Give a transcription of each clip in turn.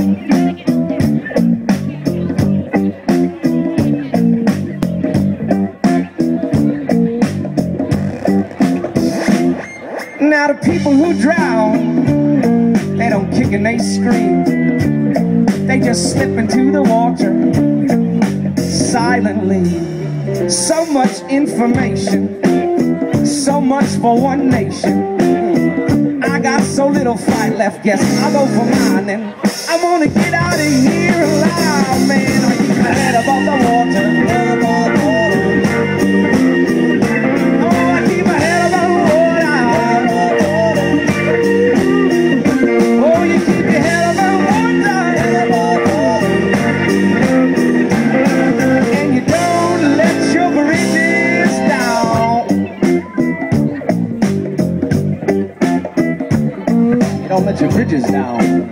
Now the people who drown, they don't kick and they scream. They just slip into the water silently. So much information, so much for one nation. I got so little fight left, guess I'll go for mine. And I wanna get out of here alive, man. I keep my head above the water. Don't let your bridges down.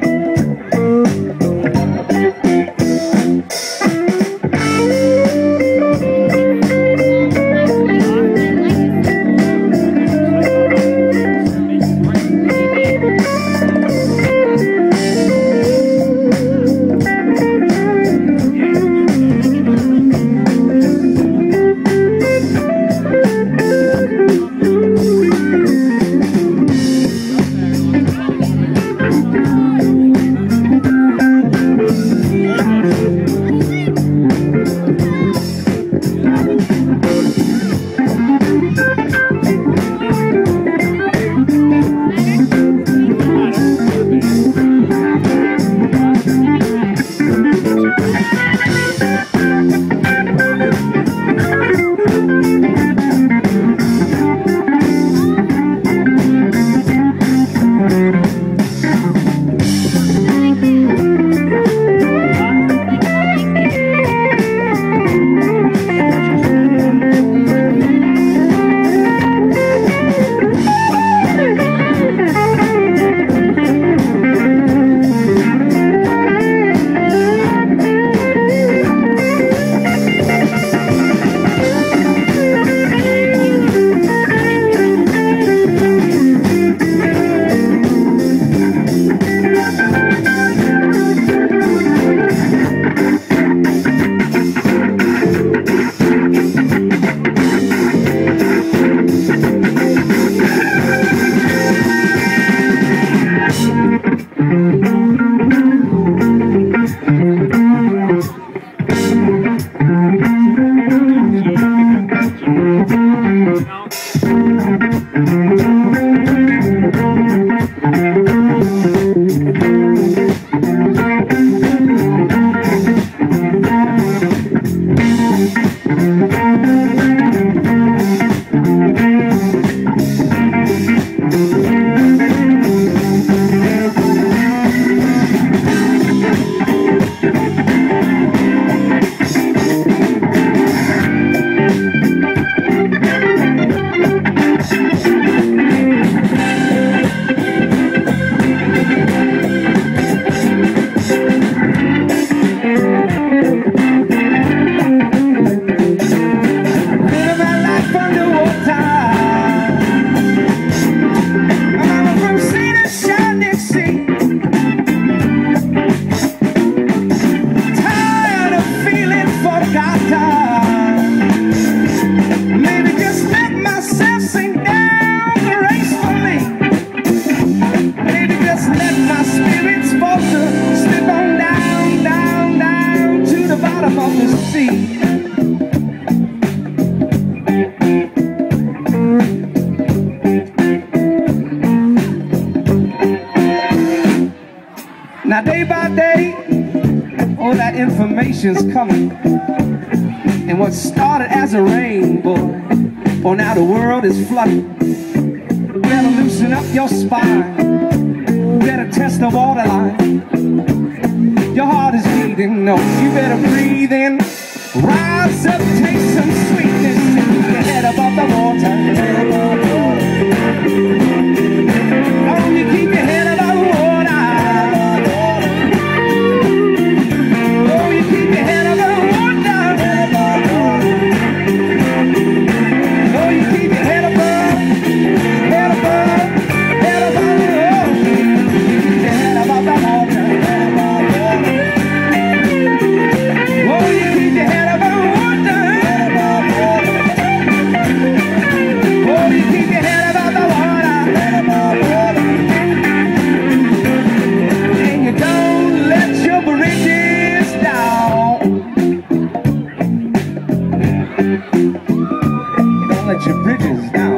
Now day by day, all that information's coming. And what started as a rainbow, well now the world is flooding. You better loosen up your spine, you better test the waterline. Your heart is beating, no, you better breathe in. Rise up, take some sweetness, and keep your head above the water. Oh, you keep your head above the water. Oh, you keep your head above the water. Oh, you keep your head above, head above, head above the water. You keep your head above the water. bridges down